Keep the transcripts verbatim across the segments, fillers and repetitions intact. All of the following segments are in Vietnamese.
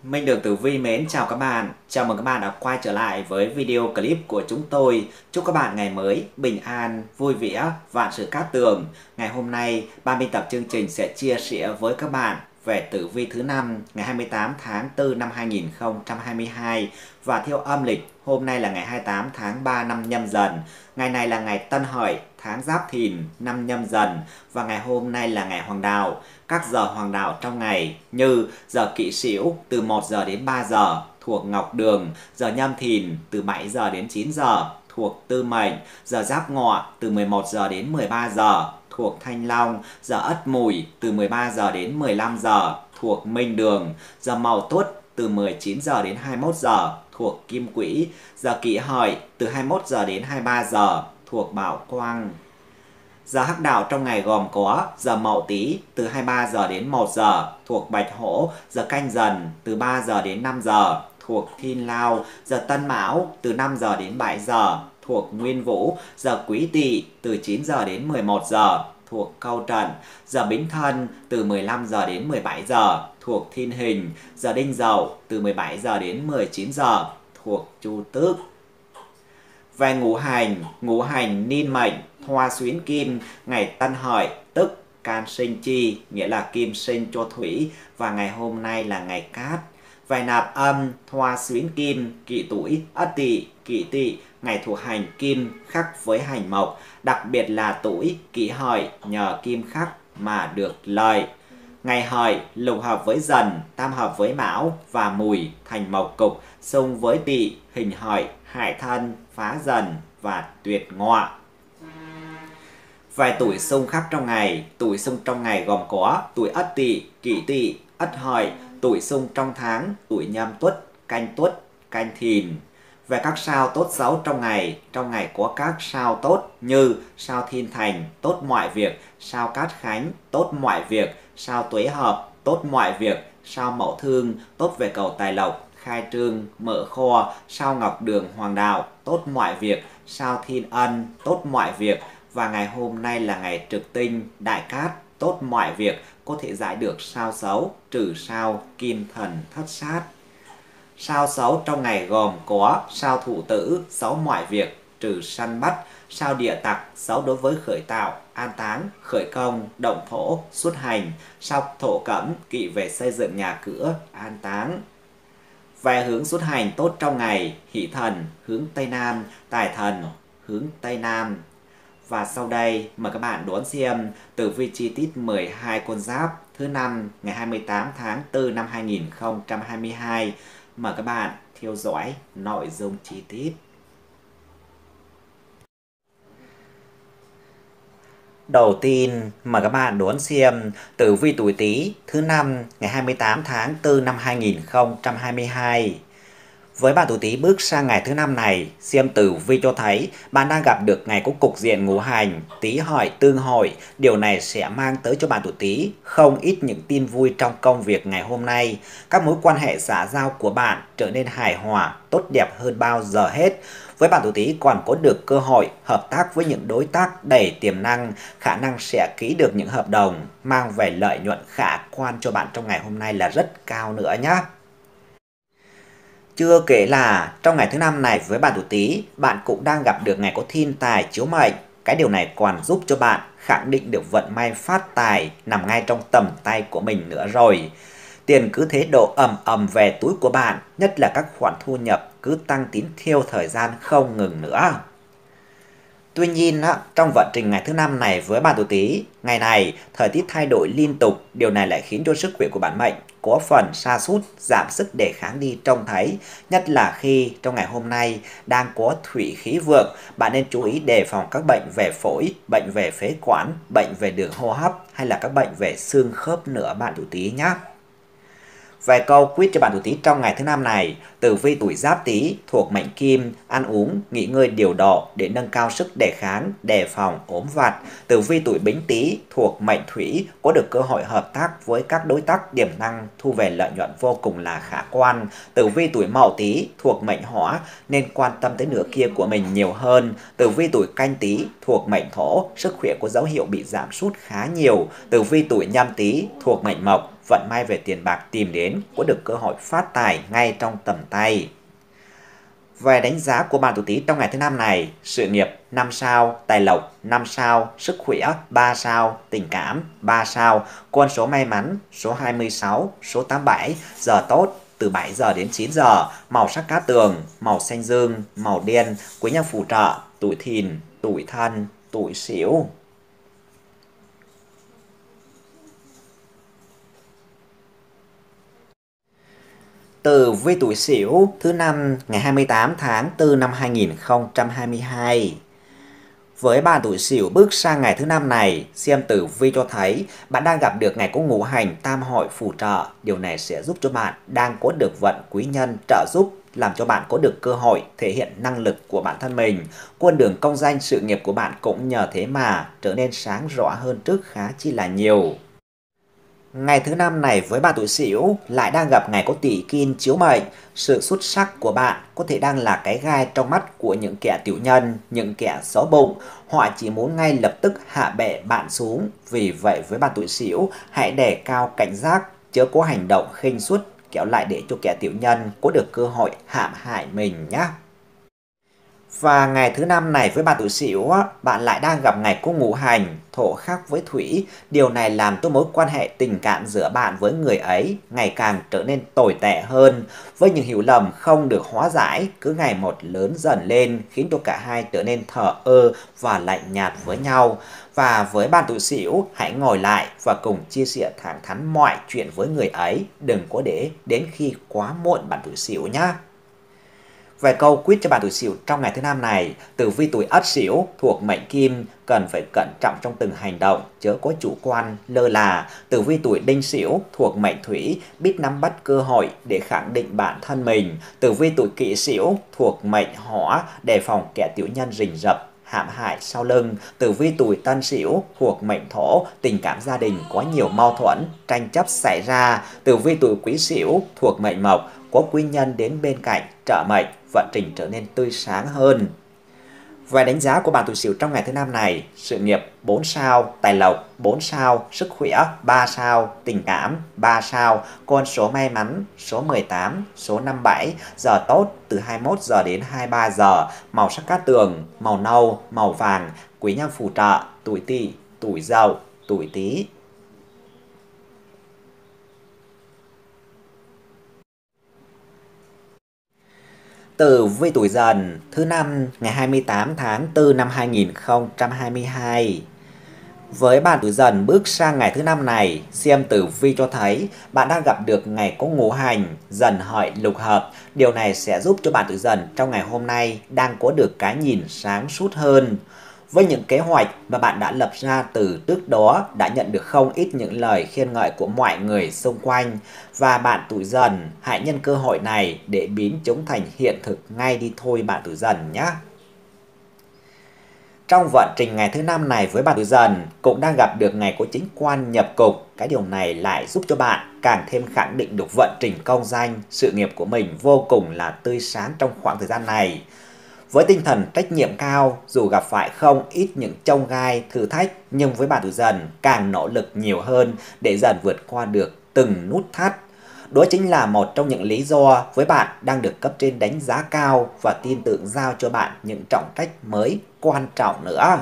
Minh được Tử Vi mến chào các bạn. Chào mừng các bạn đã quay trở lại với video clip của chúng tôi. Chúc các bạn ngày mới bình an, vui vẻ, vạn sự cát tường. Ngày hôm nay, ban biên tập chương trình sẽ chia sẻ với các bạn về Tử Vi thứ năm ngày hai mươi tám tháng tư năm hai nghìn không trăm hai mươi hai. Và theo âm lịch, hôm nay là ngày hai mươi tám tháng ba năm Nhâm Dần. Ngày này là ngày Tân Hợi, tháng Giáp Thìn, năm Nhâm Dần. Và ngày hôm nay là ngày Hoàng Đạo. Các giờ hoàng đạo trong ngày như giờ Kỷ Sửu từ một giờ đến ba giờ thuộc Ngọc Đường, giờ Nhâm Thìn từ bảy giờ đến chín giờ thuộc Tư Mệnh, giờ Giáp Ngọ từ mười một giờ đến mười ba giờ thuộc Thanh Long, giờ Ất Mùi từ mười ba giờ đến mười lăm giờ thuộc Minh Đường, giờ Mậu Tuất từ mười chín giờ đến hai mươi mốt giờ thuộc Kim Quỹ, giờ Kỷ Hợi từ hai mươi mốt giờ đến hai mươi ba giờ thuộc Bảo Quang. Giờ hắc đạo trong ngày gồm có giờ Mậu Tý từ hai mươi ba giờ đến một giờ thuộc Bạch Hổ, giờ Canh Dần từ ba giờ đến năm giờ thuộc Thiên Lao, giờ Tân Mão từ năm giờ đến bảy giờ thuộc Nguyên Vũ, giờ Quý Tỵ từ chín giờ đến mười một giờ thuộc Câu Trận, giờ Bính Thân từ mười lăm giờ đến mười bảy giờ thuộc Thiên Hình, giờ Đinh Dậu từ mười bảy giờ đến mười chín giờ thuộc Chu Tước. Về ngũ hành, ngũ hành niên mệnh Hoa Xuyến Kim, ngày Tân Hợi tức can sinh chi, nghĩa là kim sinh cho thủy, và ngày hôm nay là ngày Cát. Về nạp âm, Hoa Xuyến Kim, Kỷ Tuổi, Ất Tỵ, Kỷ Tỵ, ngày thuộc hành kim khắc với hành mộc, đặc biệt là tuổi Kỷ Hợi nhờ kim khắc mà được lợi. Ngày Hợi lục hợp với Dần, tam hợp với Mão và Mùi thành mộc cục, xung với Tỵ, hình Hợi, hại thân, phá Dần và tuyệt Ngọ. Vài tuổi xung khắc trong ngày, tuổi xung trong ngày gồm có tuổi Ất Tỵ, Kỷ Tỵ, Ất Hợi, tuổi xung trong tháng, tuổi Nhâm Tuất, Canh Tuất, Canh Thìn. Về các sao tốt xấu trong ngày, trong ngày có các sao tốt như sao Thiên Thành, tốt mọi việc, sao Cát Khánh, tốt mọi việc, sao Tuế Hợp, tốt mọi việc, sao Mậu Thương, tốt về cầu tài lộc, khai trương, mở kho, sao Ngọc Đường Hoàng Đạo, tốt mọi việc, sao Thiên Ân, tốt mọi việc. Và ngày hôm nay là ngày trực tinh, đại cát, tốt mọi việc, có thể giải được sao xấu, trừ sao Kim Thần Thất Sát. Sao xấu trong ngày gồm có sao Thụ Tử, xấu mọi việc, trừ săn bắt, sao Địa Tặc, xấu đối với khởi tạo, an táng, khởi công, động thổ, xuất hành, sao Thổ Cẩm, kỵ về xây dựng nhà cửa, an táng. Về hướng xuất hành tốt trong ngày, Hỷ Thần, hướng Tây Nam, Tài Thần, hướng Tây Nam. Và sau đây mời các bạn đón xem tử vi chi tiết mười hai con giáp thứ năm ngày hai mươi tám tháng tư năm hai nghìn không trăm hai mươi hai. Mời các bạn theo dõi nội dung chi tiết. Đầu tiên, mời các bạn đón xem tử vi tuổi Tý thứ năm ngày hai mươi tám tháng tư năm hai nghìn không trăm hai mươi hai. Với bạn tuổi Tý bước sang ngày thứ năm này, xem tử vi cho thấy bạn đang gặp được ngày có cục diện ngũ hành Tý Hợi tương hội. Điều này sẽ mang tới cho bạn tuổi Tý không ít những tin vui trong công việc ngày hôm nay. Các mối quan hệ xã giao của bạn trở nên hài hòa, tốt đẹp hơn bao giờ hết. Với bạn tuổi Tý còn có được cơ hội hợp tác với những đối tác đầy tiềm năng, khả năng sẽ ký được những hợp đồng mang về lợi nhuận khả quan cho bạn trong ngày hôm nay là rất cao nữa nhé. Chưa kể là trong ngày thứ năm này với bạn tuổi Tý, bạn cũng đang gặp được ngày có thiên tài chiếu mệnh. Cái điều này còn giúp cho bạn khẳng định được vận may phát tài nằm ngay trong tầm tay của mình nữa rồi. Tiền cứ thế đổ ầm ầm về túi của bạn, nhất là các khoản thu nhập cứ tăng tín theo thời gian không ngừng nữa. Tuy nhiên, trong vận trình ngày thứ năm này với bạn tuổi Tý, ngày này thời tiết thay đổi liên tục, điều này lại khiến cho sức khỏe của bản mệnh có phần sa sút, giảm sức đề kháng đi trông thấy. Nhất là khi trong ngày hôm nay đang có thủy khí vượng, bạn nên chú ý đề phòng các bệnh về phổi, bệnh về phế quản, bệnh về đường hô hấp hay là các bệnh về xương khớp nữa bạn tuổi Tý nhé. Về câu quyết cho bạn tuổi Tý trong ngày thứ năm này, tử vi tuổi Giáp Tý thuộc mệnh Kim, ăn uống, nghỉ ngơi điều độ để nâng cao sức đề kháng, đề phòng ốm vặt. Tử vi tuổi Bính Tý thuộc mệnh Thủy, có được cơ hội hợp tác với các đối tác tiềm năng, thu về lợi nhuận vô cùng là khả quan. Tử vi tuổi Mậu Tý thuộc mệnh Hỏa nên quan tâm tới nửa kia của mình nhiều hơn. Tử vi tuổi Canh Tý thuộc mệnh Thổ, sức khỏe có dấu hiệu bị giảm sút khá nhiều. Tử vi tuổi Nhâm Tý thuộc mệnh Mộc, vận may về tiền bạc tìm đến, có được cơ hội phát tài ngay trong tầm tay. Về đánh giá của bạn tuổi Tý trong ngày thứ năm này, sự nghiệp năm sao, tài lộc năm sao, sức khỏe ba sao, tình cảm ba sao, con số may mắn số hai mươi sáu, số tám mươi bảy, giờ tốt từ bảy giờ đến chín giờ, màu sắc cát tường, màu xanh dương, màu đen, quý nhân phù trợ, tuổi Thìn, tuổi Thân, tuổi Sửu. Tử vi tuổi Sửu thứ năm ngày hai mươi tám tháng tư năm hai nghìn không trăm hai mươi hai. Với bạn tuổi Sửu bước sang ngày thứ năm này, xem tử vi cho thấy bạn đang gặp được ngày có ngũ hành tam hội phù trợ. Điều này sẽ giúp cho bạn đang có được vận quý nhân trợ giúp, làm cho bạn có được cơ hội thể hiện năng lực của bản thân mình. Con đường công danh sự nghiệp của bạn cũng nhờ thế mà trở nên sáng rõ hơn trước khá chi là nhiều. Ngày thứ năm này với bạn tuổi Sửu lại đang gặp ngày có tỷ kim chiếu mệnh. Sự xuất sắc của bạn có thể đang là cái gai trong mắt của những kẻ tiểu nhân, những kẻ xấu bụng. Họ chỉ muốn ngay lập tức hạ bệ bạn xuống. Vì vậy với bạn tuổi Sửu, hãy đề cao cảnh giác, chớ có hành động khinh suất kéo lại để cho kẻ tiểu nhân có được cơ hội hãm hại mình nhé. Và ngày thứ năm này với bạn tuổi Sửu, bạn lại đang gặp ngày có ngũ hành thổ khắc với thủy. Điều này làm cho mối quan hệ tình cảm giữa bạn với người ấy ngày càng trở nên tồi tệ hơn. Với những hiểu lầm không được hóa giải cứ ngày một lớn dần lên, khiến cho cả hai trở nên thờ ơ và lạnh nhạt với nhau. Và với bạn tuổi Sửu, hãy ngồi lại và cùng chia sẻ thẳng thắn mọi chuyện với người ấy. Đừng có để đến khi quá muộn bạn tuổi Sửu nhé. Về câu quyết cho bạn tuổi Sửu trong ngày thứ năm này, tử vi tuổi Ất Sửu thuộc mệnh Kim cần phải cẩn trọng trong từng hành động, chớ có chủ quan lơ là. Tử vi tuổi Đinh Sửu thuộc mệnh Thủy biết nắm bắt cơ hội để khẳng định bản thân mình. Tử vi tuổi Kỷ Sửu thuộc mệnh Hỏa đề phòng kẻ tiểu nhân rình rập hãm hại sau lưng. Tử vi tuổi Tân Sửu thuộc mệnh Thổ, tình cảm gia đình có nhiều mâu thuẫn, tranh chấp xảy ra. Tử vi tuổi Quý Sửu thuộc mệnh Mộc, có quý nhân đến bên cạnh trợ mệnh, vận trình trở nên tươi sáng hơn. Về đánh giá của bạn tuổi Sửu trong ngày thứ năm này, sự nghiệp bốn sao, tài lộc bốn sao, sức khỏe ba sao, tình cảm ba sao, con số may mắn số mười tám, số năm mươi bảy, giờ tốt từ hai mươi mốt giờ đến hai mươi ba giờ, màu sắc cát tường, màu nâu, màu vàng, quý nhân phù trợ, tuổi Tỵ, tuổi Dậu, tuổi Tý. Tử vi tuổi Dần thứ năm ngày hai mươi tám tháng tư năm hai nghìn không trăm hai mươi hai. Với bạn tuổi Dần bước sang ngày thứ năm này, xem tử vi cho thấy bạn đang gặp được ngày có ngũ hành Dần Hợi lục hợp. Điều này sẽ giúp cho bạn tuổi Dần trong ngày hôm nay đang có được cái nhìn sáng suốt hơn. Với những kế hoạch mà bạn đã lập ra từ trước đó đã nhận được không ít những lời khen ngợi của mọi người xung quanh. Và bạn tuổi Dần hãy nhân cơ hội này để biến chúng thành hiện thực ngay đi thôi bạn tuổi Dần nhé. Trong vận trình ngày thứ năm này với bạn tuổi Dần cũng đang gặp được ngày có chính quan nhập cục. Cái điều này lại giúp cho bạn càng thêm khẳng định được vận trình công danh, sự nghiệp của mình vô cùng là tươi sáng trong khoảng thời gian này. Với tinh thần trách nhiệm cao, dù gặp phải không ít những chông gai, thử thách, nhưng với bạn tuổi Dần càng nỗ lực nhiều hơn để dần vượt qua được từng nút thắt. Đó chính là một trong những lý do với bạn đang được cấp trên đánh giá cao và tin tưởng giao cho bạn những trọng trách mới quan trọng nữa.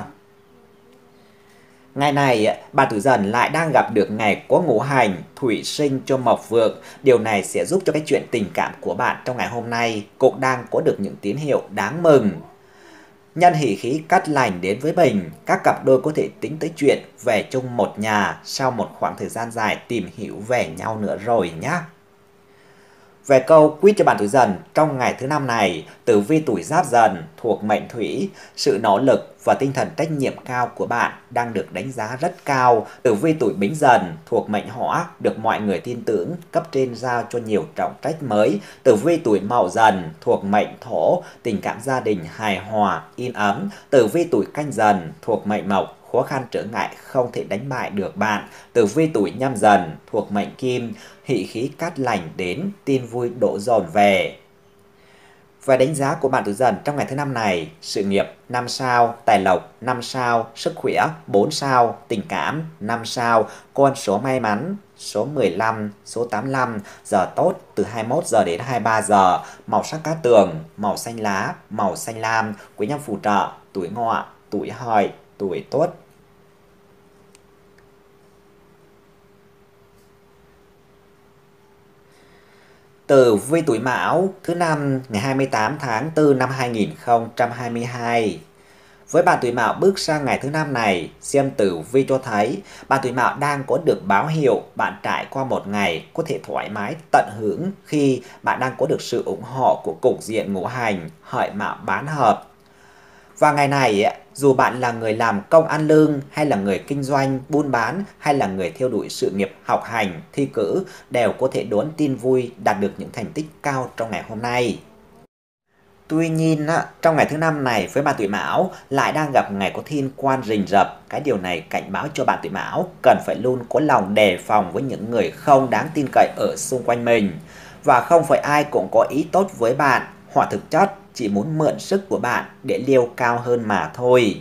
Ngày này, bạn tuổi Dần lại đang gặp được ngày có ngũ hành thủy sinh cho mộc vượng. Điều này sẽ giúp cho cái chuyện tình cảm của bạn trong ngày hôm nay cũng đang có được những tín hiệu đáng mừng. Nhân hỷ khí cát lành đến với mình, các cặp đôi có thể tính tới chuyện về chung một nhà sau một khoảng thời gian dài tìm hiểu về nhau nữa rồi nhé. Về câu quyết cho bạn tuổi Dần trong ngày thứ năm này, tử vi tuổi Giáp Dần thuộc mệnh Thủy, sự nỗ lực và tinh thần trách nhiệm cao của bạn đang được đánh giá rất cao. Tử vi tuổi Bính Dần thuộc mệnh Hỏa, được mọi người tin tưởng, cấp trên giao cho nhiều trọng trách mới. Tử vi tuổi Mậu Dần thuộc mệnh Thổ, tình cảm gia đình hài hòa, yên ấm. Tử vi tuổi Canh Dần thuộc mệnh Mộc, khó khăn trở ngại không thể đánh bại được bạn. Tử vi tuổi Nhâm Dần thuộc mệnh Kim, hỷ khí cát lành đến, tin vui đổ dồn về. Và đánh giá của bạn tuổi Dần trong ngày thứ năm này, sự nghiệp năm sao, tài lộc năm sao, sức khỏe bốn sao, tình cảm năm sao, con số may mắn số mười lăm, số tám mươi lăm, giờ tốt từ hai mươi mốt giờ đến hai mươi ba giờ, màu sắc cát tường, màu xanh lá, màu xanh lam, quý nhân phù trợ, tuổi ngọ, tuổi hợi, tuổi tuất. Tử vi tuổi Mão thứ năm ngày hai mươi tám tháng tư năm hai nghìn không trăm hai mươi hai. Với bạn tuổi Mão bước sang ngày thứ năm này, xem tử vi cho thấy bạn tuổi Mão đang có được báo hiệu bạn trải qua một ngày có thể thoải mái tận hưởng khi bạn đang có được sự ủng hộ của cục diện ngũ hành Hợi Mão bán hợp. Và ngày này, dù bạn là người làm công ăn lương hay là người kinh doanh, buôn bán hay là người theo đuổi sự nghiệp học hành, thi cử đều có thể đón tin vui đạt được những thành tích cao trong ngày hôm nay. Tuy nhiên, trong ngày thứ năm này với bạn tuổi Mão lại đang gặp ngày có thiên quan rình rập. Cái điều này cảnh báo cho bạn tuổi Mão cần phải luôn có lòng đề phòng với những người không đáng tin cậy ở xung quanh mình. Và không phải ai cũng có ý tốt với bạn, hoặc thực chất chỉ muốn mượn sức của bạn để liêu cao hơn mà thôi.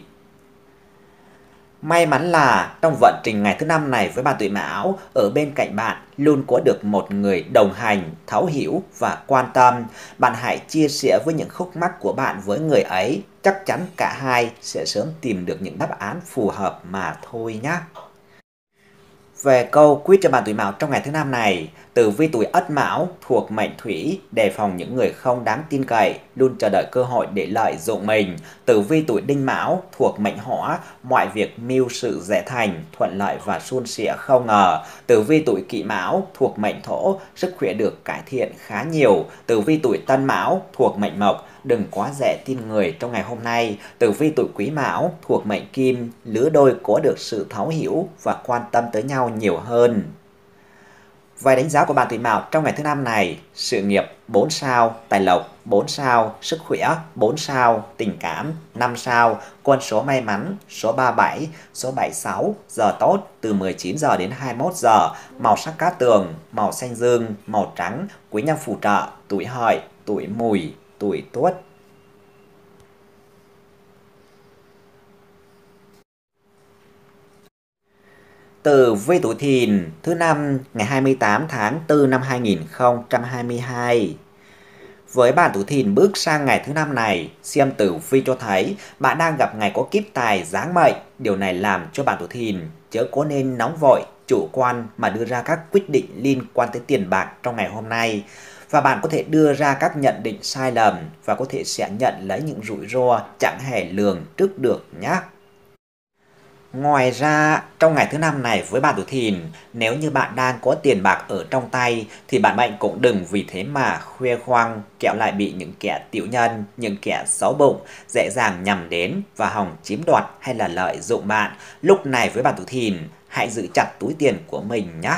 May mắn là trong vận trình ngày thứ năm này với bạn tuổi Mão, ở bên cạnh bạn luôn có được một người đồng hành, thấu hiểu và quan tâm. Bạn hãy chia sẻ với những khúc mắc của bạn với người ấy, chắc chắn cả hai sẽ sớm tìm được những đáp án phù hợp mà thôi nhé. Về câu quyết cho bạn tuổi Mão trong ngày thứ năm này, tử vi tuổi Ất Mão thuộc mệnh Thủy, đề phòng những người không đáng tin cậy, luôn chờ đợi cơ hội để lợi dụng mình. Tử vi tuổi Đinh Mão thuộc mệnh Hỏa, mọi việc mưu sự dễ thành, thuận lợi và suôn sẻ không ngờ. Tử vi tuổi Kỷ Mão thuộc mệnh Thổ, sức khỏe được cải thiện khá nhiều. Tử vi tuổi Tân Mão thuộc mệnh Mộc, đừng quá dễ tin người trong ngày hôm nay. Tử vi tuổi Quý Mão thuộc mệnh Kim, lứa đôi có được sự thấu hiểu và quan tâm tới nhau nhiều hơn. Vài đánh giá của bạn tuổi Mão trong ngày thứ năm này: sự nghiệp bốn sao, tài lộc bốn sao, sức khỏe bốn sao, tình cảm năm sao, con số may mắn số ba mươi bảy, số bảy mươi sáu, giờ tốt từ mười chín giờ đến hai mươi mốt giờ, màu sắc cát tường, màu xanh dương, màu trắng, quý nhân phù trợ, tuổi Hợi, tuổi Mùi, tuổi Tuất. Tử vi tuổi Thìn thứ năm ngày hai mươi tám tháng tư năm hai nghìn không trăm hai mươi hai. Với bạn tuổi Thìn bước sang ngày thứ năm này, xem tử vi cho thấy bạn đang gặp ngày có kiếp tài giáng mệnh. Điều này làm cho bạn tuổi Thìn chớ có nên nóng vội, chủ quan mà đưa ra các quyết định liên quan tới tiền bạc trong ngày hôm nay. Và bạn có thể đưa ra các nhận định sai lầm và có thể sẽ nhận lấy những rủi ro chẳng hề lường trước được nhé. Ngoài ra, trong ngày thứ năm này với bạn tuổi Thìn, nếu như bạn đang có tiền bạc ở trong tay thì bạn mệnh cũng đừng vì thế mà khoe khoang, kẻo lại bị những kẻ tiểu nhân, những kẻ xấu bụng dễ dàng nhằm đến và hòng chiếm đoạt hay là lợi dụng bạn. Lúc này với bạn tuổi Thìn, hãy giữ chặt túi tiền của mình nhé.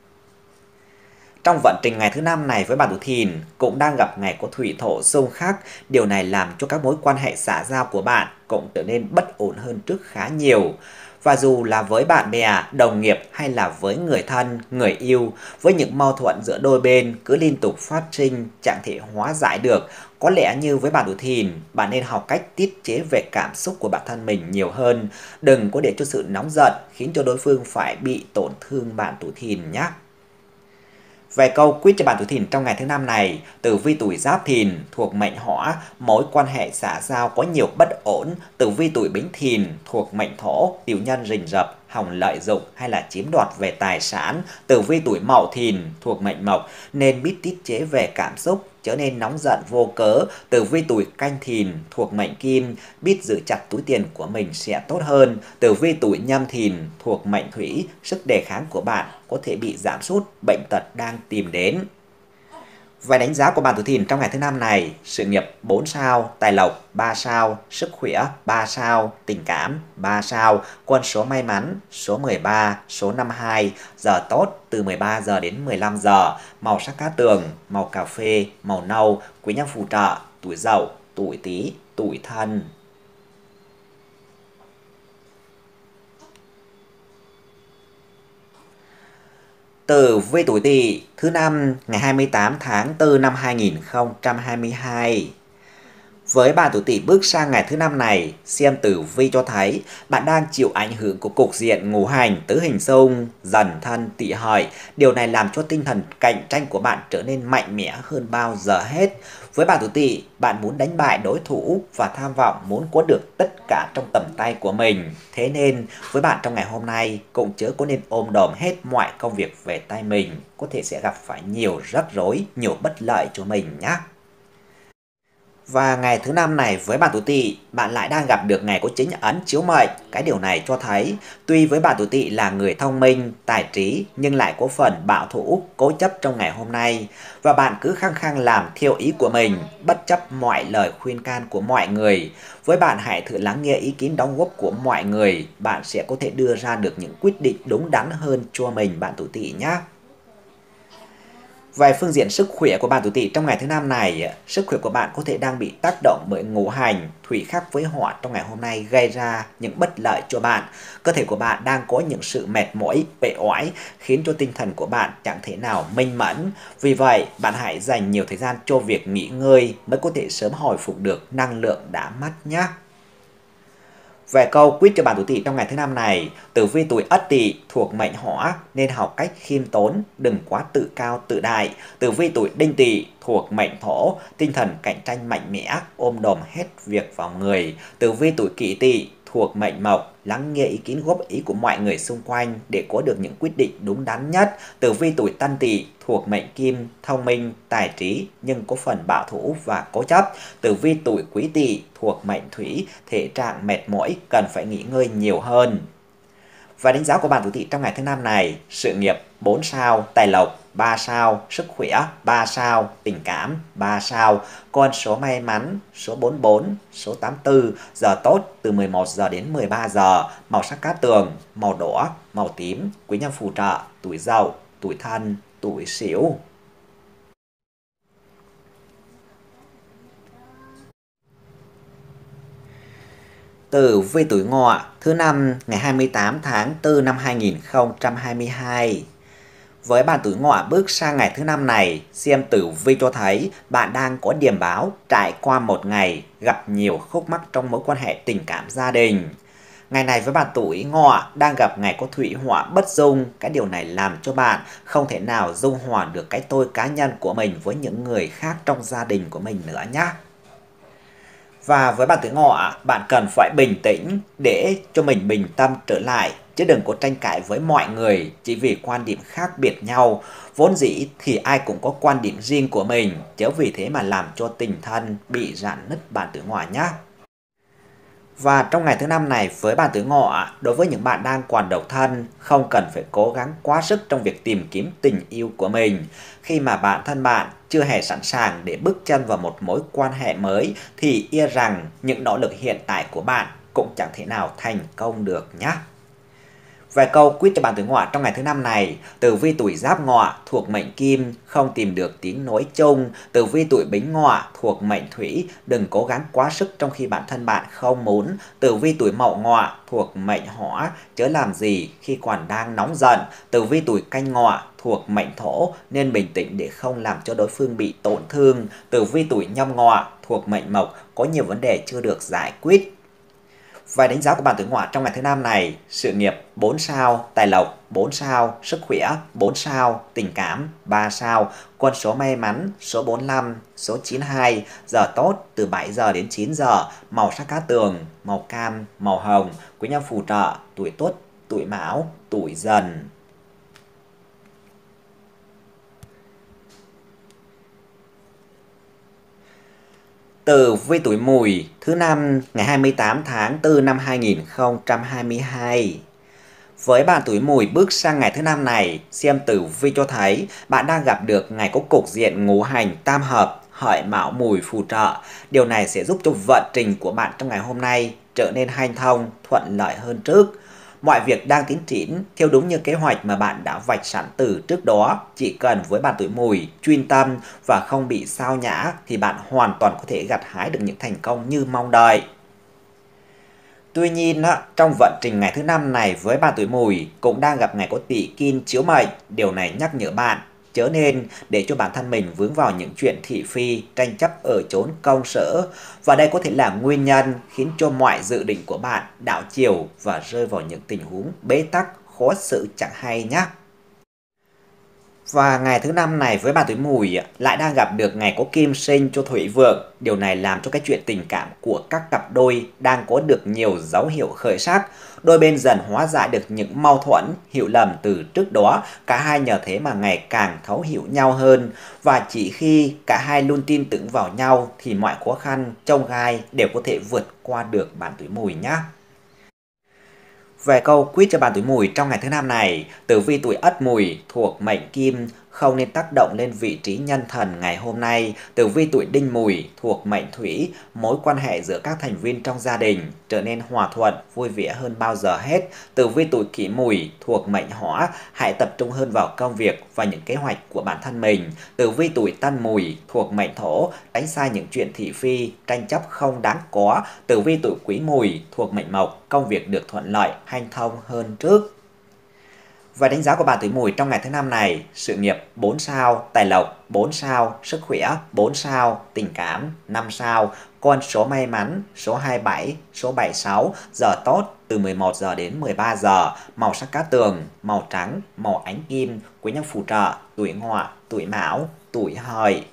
Trong vận trình ngày thứ năm này với bạn tuổi Thìn cũng đang gặp ngày có thủy thổ xung khắc. Điều này làm cho các mối quan hệ xã giao của bạn cũng trở nên bất ổn hơn trước khá nhiều. Và dù là với bạn bè, đồng nghiệp hay là với người thân, người yêu, với những mâu thuẫn giữa đôi bên cứ liên tục phát sinh, chẳng thể hóa giải được. Có lẽ như với bạn tuổi Thìn, bạn nên học cách tiết chế về cảm xúc của bản thân mình nhiều hơn. Đừng có để cho sự nóng giận khiến cho đối phương phải bị tổn thương bạn tuổi Thìn nhé. Về câu quyết cho bạn tuổi Thìn trong ngày thứ năm này, tử vi tuổi Giáp Thìn thuộc mệnh Hỏa, mối quan hệ xã giao có nhiều bất ổn. Tử vi tuổi Bính Thìn thuộc mệnh Thổ, tiểu nhân rình rập, hòng lợi dụng hay là chiếm đoạt về tài sản. Tử vi tuổi Mậu Thìn thuộc mệnh Mộc, nên biết tiết chế về cảm xúc, trở nên nóng giận vô cớ. Tử vi tuổi Canh Thìn thuộc mệnh Kim, biết giữ chặt túi tiền của mình sẽ tốt hơn. Tử vi tuổi Nhâm Thìn thuộc mệnh Thủy, sức đề kháng của bạn có thể bị giảm sút, bệnh tật đang tìm đến. Vài đánh giá của bạn tuổi Thìn trong ngày thứ năm này: sự nghiệp bốn sao, tài lộc ba sao, sức khỏe ba sao, tình cảm ba sao, con số may mắn số mười ba, số năm mươi hai, giờ tốt từ mười ba giờ đến mười lăm giờ, màu sắc cát tường, màu cà phê, màu nâu, quý nhân phù trợ, tuổi Dậu, tuổi Tý, tuổi Thân. Tử vi tuổi Tỵ thứ năm ngày hai mươi tám tháng tư năm hai nghìn không trăm hai mươi hai. Với bạn tuổi Tỵ bước sang ngày thứ năm này, xem tử vi cho thấy bạn đang chịu ảnh hưởng của cục diện ngũ hành tứ hình xung, dần thân tỵ hợi. Điều này làm cho tinh thần cạnh tranh của bạn trở nên mạnh mẽ hơn bao giờ hết. Với bạn tuổi Tỵ, bạn muốn đánh bại đối thủ và tham vọng muốn có được tất cả trong tầm tay của mình. Thế nên, với bạn trong ngày hôm nay, cũng chớ có nên ôm đồm hết mọi công việc về tay mình. Có thể sẽ gặp phải nhiều rắc rối, nhiều bất lợi cho mình nhé. Và ngày thứ năm này với bạn tuổi Tỵ, bạn lại đang gặp được ngày có chính ấn chiếu mệnh. Cái điều này cho thấy, tuy với bạn tuổi Tỵ là người thông minh, tài trí, nhưng lại có phần bảo thủ, cố chấp trong ngày hôm nay. Và bạn cứ khăng khăng làm theo ý của mình, bất chấp mọi lời khuyên can của mọi người. Với bạn hãy thử lắng nghe ý kiến đóng góp của mọi người, bạn sẽ có thể đưa ra được những quyết định đúng đắn hơn cho mình bạn tuổi Tỵ nhé. Về phương diện sức khỏe của bạn tuổi Tỵ trong ngày thứ năm này, sức khỏe của bạn có thể đang bị tác động bởi ngũ hành, thủy khắc với hỏa trong ngày hôm nay gây ra những bất lợi cho bạn. Cơ thể của bạn đang có những sự mệt mỏi, uể oải khiến cho tinh thần của bạn chẳng thể nào minh mẫn. Vì vậy, bạn hãy dành nhiều thời gian cho việc nghỉ ngơi mới có thể sớm hồi phục được năng lượng đã mất nhé. Về câu quyết cho bạn tuổi Tỵ trong ngày thứ năm này, tử vi tuổi Ất Tỵ thuộc mệnh hỏa nên học cách khiêm tốn, đừng quá tự cao tự đại. Tử vi tuổi Đinh Tỵ thuộc mệnh thổ, tinh thần cạnh tranh mạnh mẽ, ôm đồm hết việc vào người. Tử vi tuổi Kỷ Tỵ thuộc mệnh mộc, lắng nghe ý kiến góp ý của mọi người xung quanh để có được những quyết định đúng đắn nhất. Tử vi tuổi Tân Tỵ thuộc mệnh kim, thông minh, tài trí nhưng có phần bảo thủ và cố chấp. Tử vi tuổi Quý Tỵ thuộc mệnh thủy, thể trạng mệt mỏi, cần phải nghỉ ngơi nhiều hơn. Và đánh giá của bạn tuổi Tỵ trong ngày thứ năm này: sự nghiệp bốn sao, tài lộc ba sao, sức khỏe ba sao, tình cảm ba sao. Con số may mắn số bốn mươi bốn, số tám mươi tư, giờ tốt từ mười một giờ đến mười ba giờ, màu sắc cát tường, màu đỏ, màu tím, quý nhân phù trợ, tuổi Dậu, tuổi Thân, tuổi Sửu. Tử vi tuổi Ngọ thứ năm ngày hai mươi tám tháng tư năm hai nghìn không trăm hai mươi hai. Với bạn tuổi Ngọ bước sang ngày thứ năm này, xem tử vi cho thấy bạn đang có điểm báo trải qua một ngày gặp nhiều khúc mắc trong mối quan hệ tình cảm gia đình. Ngày này với bạn tuổi Ngọ đang gặp ngày có thủy hỏa bất dung, cái điều này làm cho bạn không thể nào dung hòa được cái tôi cá nhân của mình với những người khác trong gia đình của mình nữa nhé. Và với bạn tuổi Ngọ, bạn cần phải bình tĩnh để cho mình bình tâm trở lại, chứ đừng có tranh cãi với mọi người chỉ vì quan điểm khác biệt nhau. Vốn dĩ thì ai cũng có quan điểm riêng của mình, chớ vì thế mà làm cho tình thân bị rạn nứt bạn tuổi Ngọ nhé. Và trong ngày thứ năm này với bạn tuổi Ngọ, đối với những bạn đang còn độc thân, không cần phải cố gắng quá sức trong việc tìm kiếm tình yêu của mình. Khi mà bản thân bạn chưa hề sẵn sàng để bước chân vào một mối quan hệ mới thì e rằng những nỗ lực hiện tại của bạn cũng chẳng thể nào thành công được nhé. Về câu quyết cho bạn tuổi Ngọ trong ngày thứ năm này: tử vi tuổi Giáp Ngọ thuộc mệnh Kim, không tìm được tiếng nói chung. Tử vi tuổi Bính Ngọ thuộc mệnh Thủy, đừng cố gắng quá sức trong khi bản thân bạn không muốn. Tử vi tuổi Mậu Ngọ thuộc mệnh Hỏa, chớ làm gì khi còn đang nóng giận. Tử vi tuổi Canh Ngọ thuộc mệnh Thổ, nên bình tĩnh để không làm cho đối phương bị tổn thương. Tử vi tuổi Nhâm Ngọ thuộc mệnh Mộc, có nhiều vấn đề chưa được giải quyết. Và đánh giá của bạn tuổi Ngọ trong ngày thứ năm này: sự nghiệp bốn sao, tài lộc bốn sao, sức khỏe bốn sao, tình cảm ba sao. Con số may mắn số bốn mươi lăm, số chín mươi hai, giờ tốt từ bảy giờ đến chín giờ, màu sắc cát tường, màu cam, màu hồng, quý nhân phù trợ, tuổi Tuất, tuổi Mão, tuổi Dần. Tử vi tuổi Mùi thứ năm ngày hai mươi tám tháng tư năm hai nghìn không trăm hai mươi hai. Với bạn tuổi Mùi bước sang ngày thứ năm này, xem tử vi cho thấy bạn đang gặp được ngày có cục diện ngũ hành tam hợp, Hợi Mão Mùi phù trợ. Điều này sẽ giúp cho vận trình của bạn trong ngày hôm nay trở nên hanh thông, thuận lợi hơn trước. Mọi việc đang tiến triển theo đúng như kế hoạch mà bạn đã vạch sẵn từ trước đó. Chỉ cần với bạn tuổi Mùi chuyên tâm và không bị sao nhãng thì bạn hoàn toàn có thể gặt hái được những thành công như mong đợi. Tuy nhiên, trong vận trình ngày thứ năm này với bạn tuổi Mùi cũng đang gặp ngày có Tỵ Kim chiếu mệnh. Điều này nhắc nhở bạn chớ nên để cho bản thân mình vướng vào những chuyện thị phi, tranh chấp ở chốn công sở. Và đây có thể là nguyên nhân khiến cho mọi dự định của bạn đảo chiều và rơi vào những tình huống bế tắc, khó xử chẳng hay nhé. Và ngày thứ năm này với bạn tuổi Mùi lại đang gặp được ngày có kim sinh cho Thủy Vượng. Điều này làm cho cái chuyện tình cảm của các cặp đôi đang có được nhiều dấu hiệu khởi sắc. Đôi bên dần hóa giải được những mâu thuẫn, hiểu lầm từ trước đó. Cả hai nhờ thế mà ngày càng thấu hiểu nhau hơn. Và chỉ khi cả hai luôn tin tưởng vào nhau thì mọi khó khăn, chông gai đều có thể vượt qua được bạn tuổi Mùi nhé. Về câu quyết cho bạn tuổi Mùi trong ngày thứ năm này, tử vi tuổi Ất Mùi thuộc mệnh Kim không nên tác động lên vị trí nhân thần ngày hôm nay. Tử vi tuổi Đinh Mùi thuộc mệnh Thủy, mối quan hệ giữa các thành viên trong gia đình trở nên hòa thuận, vui vẻ hơn bao giờ hết. Tử vi tuổi Kỷ Mùi thuộc mệnh Hỏa, hãy tập trung hơn vào công việc và những kế hoạch của bản thân mình. Tử vi tuổi Tân Mùi thuộc mệnh Thổ, tránh xa những chuyện thị phi, tranh chấp không đáng có. Tử vi tuổi Quý Mùi thuộc mệnh Mộc, công việc được thuận lợi, hanh thông hơn trước. Và đánh giá của bạn tuổi Mùi trong ngày thứ năm này: sự nghiệp bốn sao, tài lộc bốn sao, sức khỏe bốn sao, tình cảm năm sao, con số may mắn số hai mươi bảy, số bảy mươi sáu, giờ tốt từ mười một giờ đến mười ba giờ, màu sắc cát tường, màu trắng, màu ánh kim, quý nhân phù trợ, tuổi Ngọ, tuổi Mão, tuổi Hợi.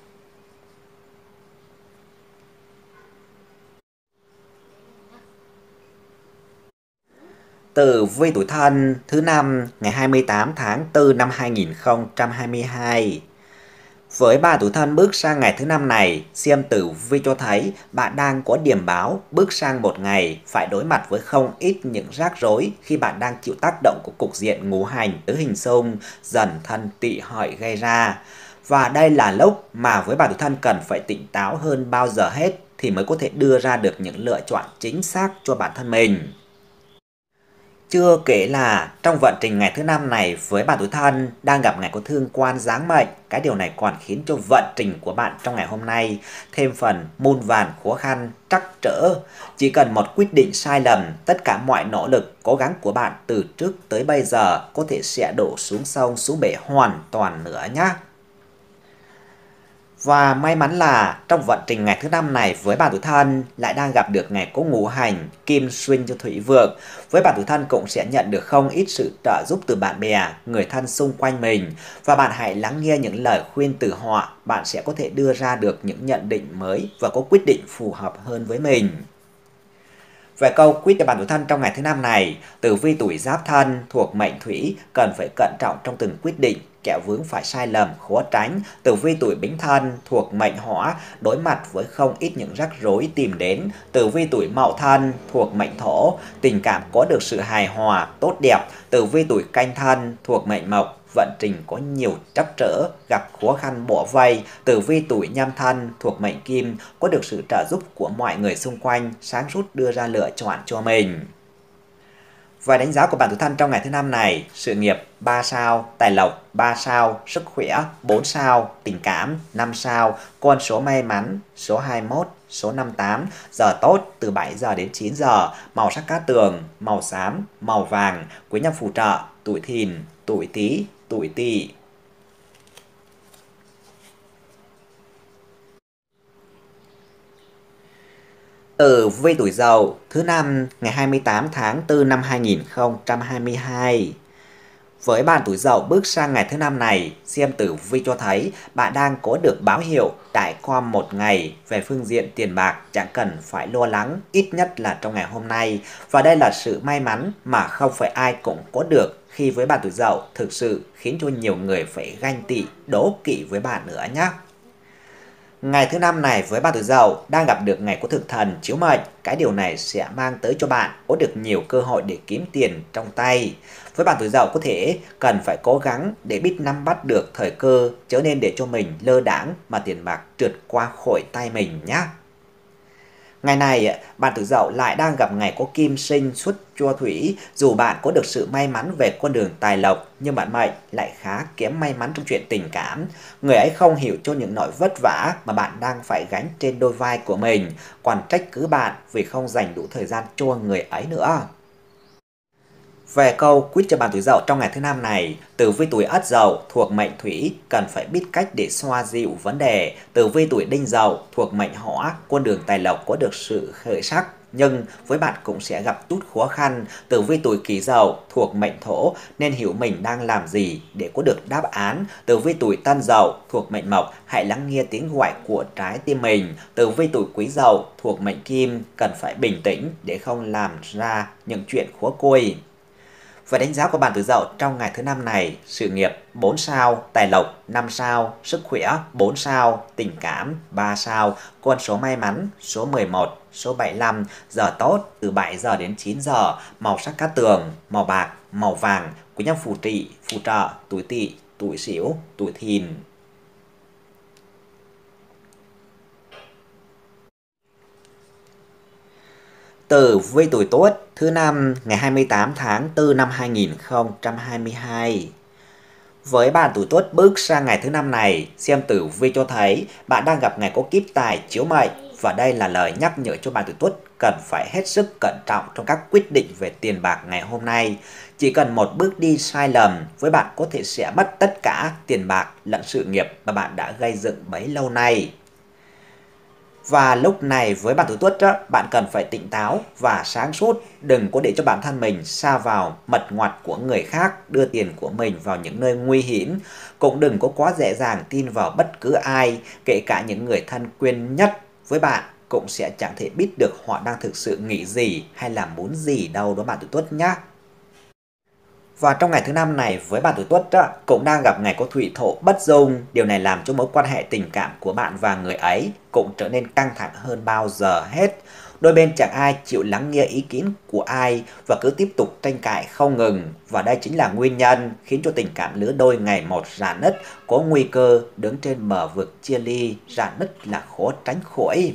Tử vi tuổi Thân thứ năm ngày hai mươi tám tháng tư năm hai nghìn không trăm hai mươi hai. Với bạn tuổi Thân bước sang ngày thứ năm này, xem tử vi cho thấy bạn đang có điểm báo bước sang một ngày phải đối mặt với không ít những rắc rối khi bạn đang chịu tác động của cục diện ngũ hành tứ hình xung Dần Thân Tỵ Hợi gây ra. Và đây là lúc mà với bạn tuổi Thân cần phải tỉnh táo hơn bao giờ hết thì mới có thể đưa ra được những lựa chọn chính xác cho bản thân mình. Chưa kể là trong vận trình ngày thứ năm này với bạn tuổi Thân đang gặp ngày có thương quan giáng mệnh, cái điều này còn khiến cho vận trình của bạn trong ngày hôm nay thêm phần muôn vàn khó khăn, trắc trở. Chỉ cần một quyết định sai lầm, tất cả mọi nỗ lực, cố gắng của bạn từ trước tới bây giờ có thể sẽ đổ xuống sông, xuống bể hoàn toàn nữa nhé. Và may mắn là trong vận trình ngày thứ năm này với bạn tuổi Thân lại đang gặp được ngày có ngũ hành kim xuyên cho Thủy Vượng. Với bạn tuổi Thân cũng sẽ nhận được không ít sự trợ giúp từ bạn bè, người thân xung quanh mình. Và bạn hãy lắng nghe những lời khuyên từ họ, bạn sẽ có thể đưa ra được những nhận định mới và có quyết định phù hợp hơn với mình. Về câu quyết cho bạn tuổi Thân trong ngày thứ năm này, tử vi tuổi Giáp Thân thuộc mệnh Thủy cần phải cẩn trọng trong từng quyết định, kẻo vướng phải sai lầm khó tránh. Tử vi tuổi Bính Thân thuộc mệnh Hỏa, đối mặt với không ít những rắc rối tìm đến. Tử vi tuổi Mậu Thân thuộc mệnh Thổ, tình cảm có được sự hài hòa tốt đẹp. Tử vi tuổi Canh Thân thuộc mệnh Mộc, vận trình có nhiều trắc trở, gặp khó khăn bủa vây. Tử vi tuổi Nhâm Thân thuộc mệnh Kim, có được sự trợ giúp của mọi người xung quanh, sáng suốt đưa ra lựa chọn cho mình. Và đánh giá của bạn tuổi Thân trong ngày thứ năm này: sự nghiệp ba sao, tài lộc ba sao, sức khỏe bốn sao, tình cảm năm sao, con số may mắn số hai mươi mốt, số năm mươi tám, giờ tốt từ bảy giờ đến chín giờ, màu sắc cát tường, màu xám, màu vàng, quý nhân phù trợ, tuổi Thìn, tuổi Tý, tuổi Tỵ. Tử vi tuổi Dậu thứ năm ngày hai mươi tám tháng tư năm hai nghìn không trăm hai mươi hai. Với bạn tuổi Dậu bước sang ngày thứ năm này, xem tử vi cho thấy bạn đang có được báo hiệu trải qua một ngày về phương diện tiền bạc chẳng cần phải lo lắng, ít nhất là trong ngày hôm nay. Và đây là sự may mắn mà không phải ai cũng có được, khi với bạn tuổi Dậu thực sự khiến cho nhiều người phải ganh tị, đố kỵ với bạn nữa nhé. Ngày thứ năm này với bạn tuổi Dậu đang gặp được ngày có thực thần chiếu mệnh, cái điều này sẽ mang tới cho bạn có được nhiều cơ hội để kiếm tiền trong tay. Với bạn tuổi Dậu có thể cần phải cố gắng để biết nắm bắt được thời cơ, chớ nên để cho mình lơ đãng mà tiền bạc trượt qua khỏi tay mình nhé. Ngày này, bạn tuổi Dậu lại đang gặp ngày có kim sinh xuất cho Thủy. Dù bạn có được sự may mắn về con đường tài lộc, nhưng bạn mệnh lại khá kém may mắn trong chuyện tình cảm. Người ấy không hiểu cho những nỗi vất vả mà bạn đang phải gánh trên đôi vai của mình, còn trách cứ bạn vì không dành đủ thời gian cho người ấy nữa. Về câu quyết cho bạn tuổi Dậu trong ngày thứ năm này, tử vi tuổi Ất Dậu thuộc mệnh Thủy cần phải biết cách để xoa dịu vấn đề. Tử vi tuổi Đinh Dậu thuộc mệnh Hỏa, con đường tài lộc có được sự khởi sắc, nhưng với bạn cũng sẽ gặp chút khó khăn. Tử vi tuổi Kỷ Dậu thuộc mệnh Thổ nên hiểu mình đang làm gì để có được đáp án. Tử vi tuổi Tân Dậu thuộc mệnh Mộc, hãy lắng nghe tiếng gọi của trái tim mình. Tử vi tuổi Quý Dậu thuộc mệnh Kim cần phải bình tĩnh để không làm ra những chuyện khó coi. Và đánh giá của bạn tuổi Dậu trong ngày thứ năm này: sự nghiệp bốn sao, tài lộc năm sao, sức khỏe bốn sao, tình cảm ba sao, con số may mắn số mười một, số bảy mươi lăm, giờ tốt từ bảy giờ đến chín giờ, màu sắc cát tường, màu bạc, màu vàng, quý nhân phù trị, phù trợ, tuổi Tỵ, tuổi Sửu, tuổi Thìn. Tử vi tuổi Tuất thứ năm ngày hai mươi tám tháng tư năm hai nghìn không trăm hai mươi hai. Với bạn tuổi Tuất bước sang ngày thứ năm này, xem tử vi cho thấy bạn đang gặp ngày có kiếp tài chiếu mệnh, và đây là lời nhắc nhở cho bạn tuổi Tuất cần phải hết sức cẩn trọng trong các quyết định về tiền bạc ngày hôm nay. Chỉ cần một bước đi sai lầm với bạn có thể sẽ mất tất cả tiền bạc lẫn sự nghiệp mà bạn đã gây dựng bấy lâu nay. Và lúc này với bạn tuổi Tuất, bạn cần phải tỉnh táo và sáng suốt, đừng có để cho bản thân mình sa vào mật ngoặt của người khác, đưa tiền của mình vào những nơi nguy hiểm. Cũng đừng có quá dễ dàng tin vào bất cứ ai, kể cả những người thân quen nhất với bạn cũng sẽ chẳng thể biết được họ đang thực sự nghĩ gì hay là muốn gì đâu đó bạn tuổi Tuất nhé. Và trong ngày thứ năm này với bạn tuổi Tuất cũng đang gặp ngày có thủy thổ bất dung. Điều này làm cho mối quan hệ tình cảm của bạn và người ấy cũng trở nên căng thẳng hơn bao giờ hết. Đôi bên chẳng ai chịu lắng nghe ý kiến của ai và cứ tiếp tục tranh cãi không ngừng. Và đây chính là nguyên nhân khiến cho tình cảm lứa đôi ngày một rạn nứt, có nguy cơ đứng trên bờ vực chia ly, rạn nứt là khó tránh khỏi.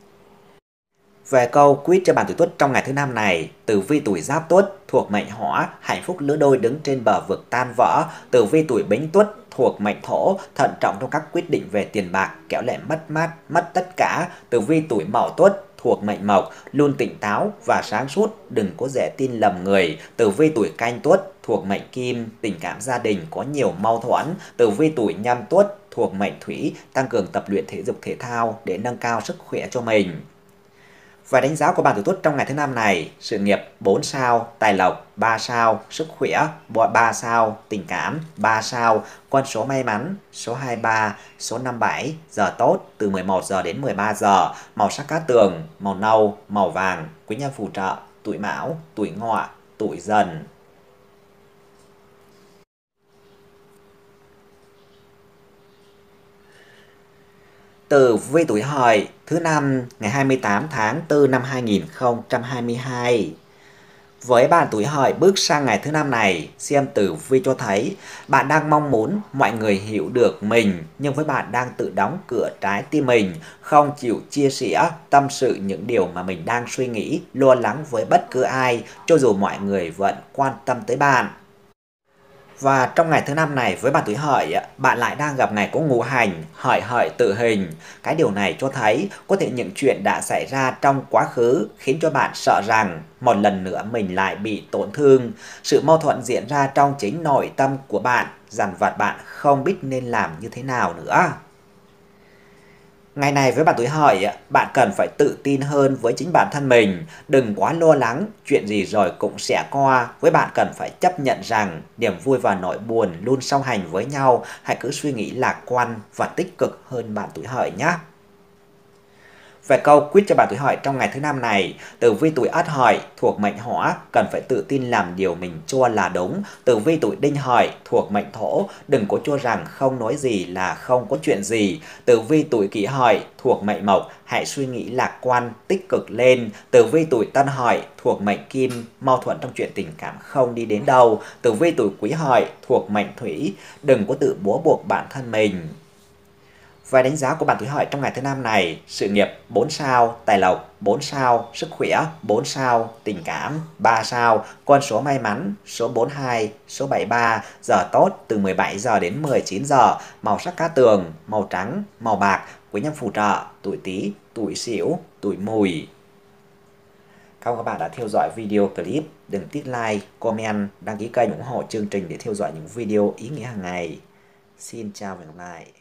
Về câu quyết cho bạn tuổi Tuất trong ngày thứ năm này, tử vi tuổi Giáp Tuất thuộc mệnh Hỏa, hạnh phúc lứa đôi đứng trên bờ vực tan vỡ. Tử vi tuổi Bính Tuất thuộc mệnh Thổ, thận trọng trong các quyết định về tiền bạc, kẻo lại mất mát, mất tất cả. Tử vi tuổi Mậu Tuất thuộc mệnh Mộc, luôn tỉnh táo và sáng suốt, đừng có dễ tin lầm người. Tử vi tuổi Canh Tuất thuộc mệnh Kim, tình cảm gia đình có nhiều mâu thuẫn. Tử vi tuổi Nhâm Tuất thuộc mệnh Thủy, tăng cường tập luyện thể dục thể thao để nâng cao sức khỏe cho mình. Và đánh giá của bạn tuổi Tuất trong ngày thứ năm này: sự nghiệp bốn sao, tài lộc ba sao, sức khỏe ba sao, tình cảm ba sao, con số may mắn số hai mươi ba, số năm mươi bảy, giờ tốt từ mười một giờ đến mười ba giờ, màu sắc cát tường, màu nâu, màu vàng, quý nhân phù trợ, tuổi Mão, tuổi Ngọ, tuổi Dần. Tử vi tuổi Hợi thứ năm ngày hai mươi tám tháng tư năm hai nghìn không trăm hai mươi hai. Với bạn tuổi Hợi bước sang ngày thứ năm này, xem tử vi cho thấy bạn đang mong muốn mọi người hiểu được mình, nhưng với bạn đang tự đóng cửa trái tim mình, không chịu chia sẻ, tâm sự những điều mà mình đang suy nghĩ, lo lắng với bất cứ ai, cho dù mọi người vẫn quan tâm tới bạn. Và trong ngày thứ năm này với bạn tuổi Hợi, bạn lại đang gặp ngày có ngũ hành, hợi hợi tự hình. Cái điều này cho thấy có thể những chuyện đã xảy ra trong quá khứ khiến cho bạn sợ rằng một lần nữa mình lại bị tổn thương. Sự mâu thuẫn diễn ra trong chính nội tâm của bạn, dằn vặt bạn không biết nên làm như thế nào nữa. Ngày này với bạn tuổi Hợi, bạn cần phải tự tin hơn với chính bản thân mình, đừng quá lo lắng, chuyện gì rồi cũng sẽ qua. Với bạn cần phải chấp nhận rằng niềm vui và nỗi buồn luôn song hành với nhau, hãy cứ suy nghĩ lạc quan và tích cực hơn bạn tuổi Hợi nhé. Về câu quyết cho bạn tuổi Hợi trong ngày thứ năm này, tử vi tuổi Ất Hợi thuộc mệnh Hỏa, cần phải tự tin làm điều mình cho là đúng. Tử vi tuổi Đinh Hợi thuộc mệnh Thổ, đừng có cho rằng không nói gì là không có chuyện gì. Tử vi tuổi Kỷ Hợi thuộc mệnh Mộc, hãy suy nghĩ lạc quan, tích cực lên. Tử vi tuổi Tân Hợi thuộc mệnh Kim, mâu thuẫn trong chuyện tình cảm không đi đến đâu. Tử vi tuổi Quý Hợi thuộc mệnh Thủy, đừng có tự bó buộc bản thân mình. Và đánh giá của bạn tuổi Hợi trong ngày thứ năm này: sự nghiệp bốn sao, tài lộc bốn sao, sức khỏe bốn sao, tình cảm ba sao, con số may mắn số bốn mươi hai, số bảy mươi ba, giờ tốt từ mười bảy giờ đến mười chín giờ, màu sắc cát tường, màu trắng, màu bạc, quý nhân phù trợ, tuổi Tý, tuổi Sửu, tuổi Mùi. Cảm ơn các bạn đã theo dõi video clip. Đừng tích like, comment, đăng ký kênh ủng hộ chương trình để theo dõi những video ý nghĩa hàng ngày. Xin chào và hẹn gặp lại.